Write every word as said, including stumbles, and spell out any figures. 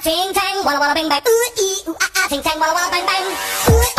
ting tang, walla walla bang bang. Ooh ee ooh ah ah, ting tang, walla walla bang bang. Ooh